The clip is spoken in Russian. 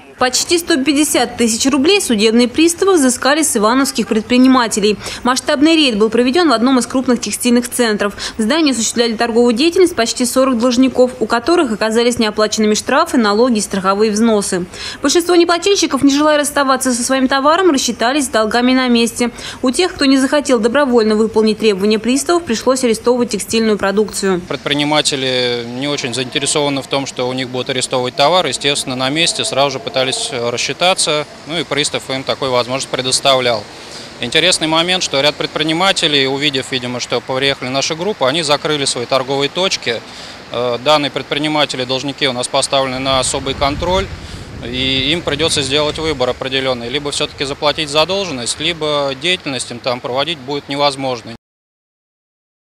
Почти 150 тысяч рублей судебные приставы взыскали с ивановских предпринимателей. Масштабный рейд был проведен в одном из крупных текстильных центров. В здании осуществляли торговую деятельность почти 40 должников, у которых оказались неоплаченными штрафы, налоги и страховые взносы. Большинство неплательщиков, не желая расставаться со своим товаром, рассчитались с долгами на месте. У тех, кто не захотел добровольно выполнить требования приставов, пришлось арестовывать текстильную продукцию. Предприниматели не очень заинтересованы в том, что у них будут арестовывать товар. Естественно, на месте сразу же пытались рассчитаться, и пристав им такую возможность предоставлял. Интересный момент, что ряд предпринимателей, увидев, видимо, что приехали наша группа, они закрыли свои торговые точки. Данные предприниматели, должники у нас поставлены на особый контроль, и им придется сделать выбор определенный. Либо все-таки заплатить задолженность, либо деятельность им там проводить будет невозможно.